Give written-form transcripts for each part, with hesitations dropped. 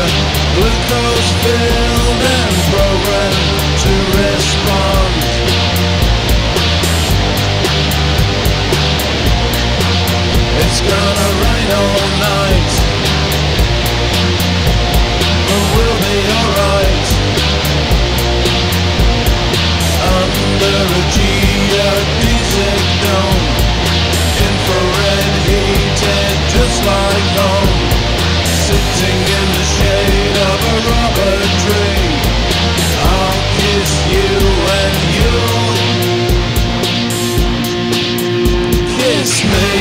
Glucose filled and programmed to respond. It's gonna rain all night, but we'll be alright. Under a geodesic dome, infrared heated just like home. Sitting in the shade of a rubber tree, I'll kiss you and you'll kiss me.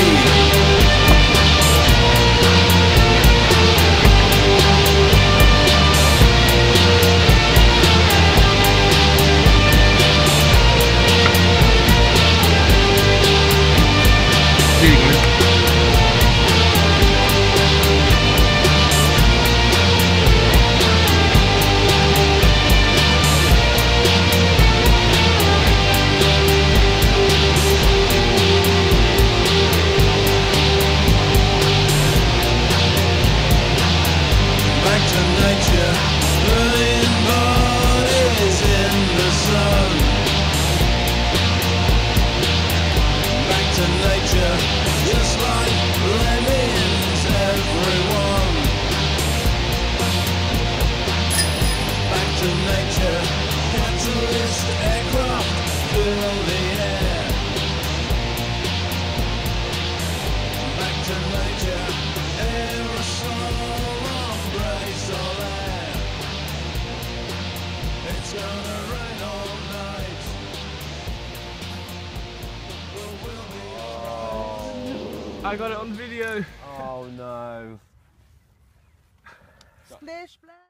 I got it on video. Oh no. Splish splash.